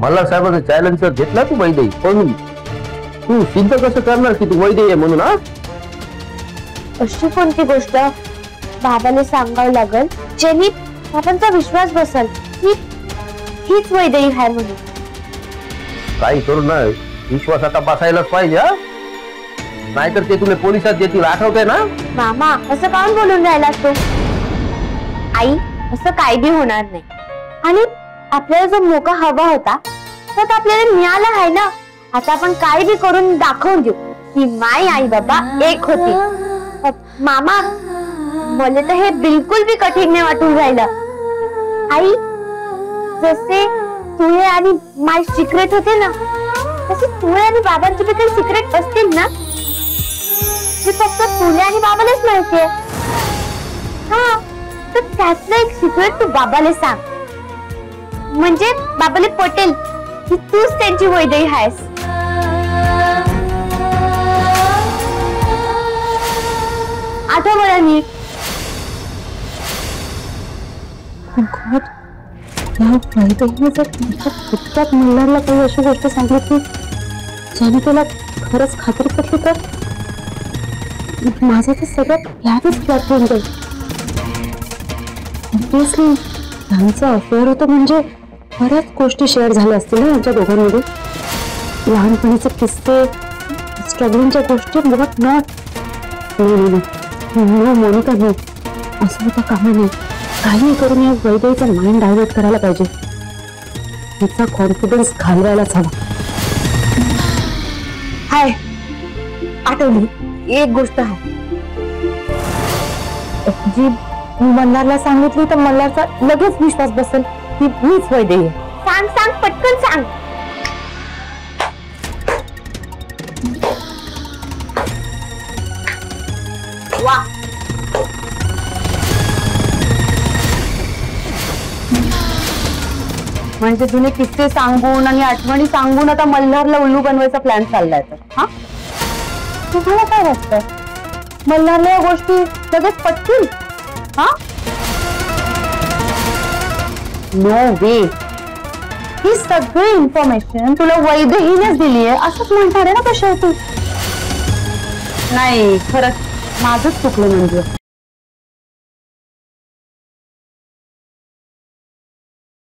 मल्हार साहेबांचं चॅलेंज घेतला तू वैदेही, पण तू सिद्ध कसं करणार की तू वैदेही आहे म्हणून? अशी कोणती गोष्ट बाबाला सांगावं लागल ज्यांनी बाबांचा विश्वास बसल हीच वैदेही आहे म्हणून? काही करू नये, विश्वास आता बसायलाच पाहिजे. नाहीतर ते तुला पोलिसात देतील, आठवतंय ना? मामा असं काऊन बोलून राहिलास तू? आई असं काही बी होणार नाही. आणि आपल्याला जो मोका हवा होता तर आपल्याला मिळाला आहे ना. आता आपण काही बी करून दाखवून देऊ की माई आई बाबा एक होती. मामा मला तर हे बिलकुल बी कठीण नाही वाटून राहिलं. आई जसे तुझे आणि माय सिक्रेट होते ना, तसे तुझे आणि बाबांचे बी काही सिक्रेट असतील ना, ते फक्त तुला आणि बाबालाच माहितीये. हा, तर त्यातलं एक सिक्रेट तू बाबाला सांग, म्हणजे बाबाला पटेल की तूच त्यांची वैदेही आहेस. आठव मला नीट. वैदेहीने जर इतक्यात मल्हारला काही अशी गोष्ट सांगितली ज्याने त्याला खरंच खात्री पटली तर माझं तर सगळं यातच फ्लॅट होऊन जाईल. ऑब्विसली त्यांचं अफेअर होतं म्हणजे बऱ्याच गोष्टी शेअर झाल्या असतील ना आमच्या दोघांमध्ये. लहानपणीचे किस्से, स्ट्रगलिंगच्या गोष्टी, but not no Monika, no, असं होता कामा नाही. काही करून या वैदेहीचा माइंड डायव्हर्ट करायला पाहिजे. तिचा कॉन्फिडन्स घालवायलाच हवा. हाय, आठवली एक गोष्ट आहे जी मल्हारला सांगितली तर मल्हारचा लगेच विश्वास बसेल की मीच वैदेही आहे. सांग सांग, पटकन सांग. वा, म्हणजे जुने किस्से सांगून आणि आठवणी सांगून आता मल्हारला उल्लू बनवायचा प्लॅन चाललाय तर? हा, तुम्हाला काय वाटतं मल्हारला या गोष्टी लगेच पटतील? हा, नो वे. ही सगळी इन्फॉर्मेशन तुला वैदेहीनेच दिली आहे असंच म्हणणार आहे ना कशा तू? नाही, खरंच माझंच चुकलं म्हणजे.